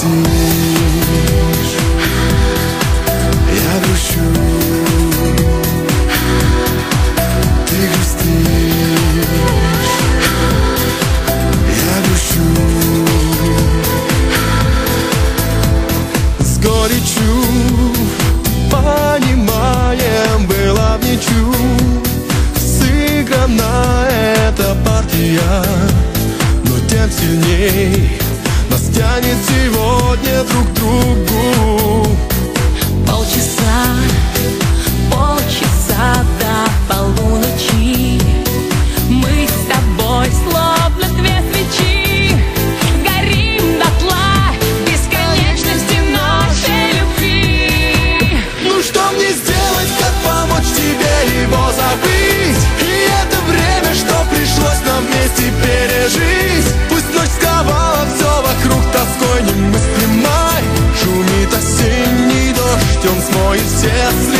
я грущу, ты грустишь, я грущу. С горечью понимаем, была в ничью сыграна эта партия, но тем сильней нас тянет сегодня друг к другу. Полчаса до полуночи мы с тобой словно две свечи горим дотла бесконечности нашей любви. Ну что мне сделать, как помочь тебе его забыть? И это время, что пришлось нам вместе пережить. Пусть ночь сковала все вокруг тоской немыслимой, шумит осенний дождь, он смоет все слезы.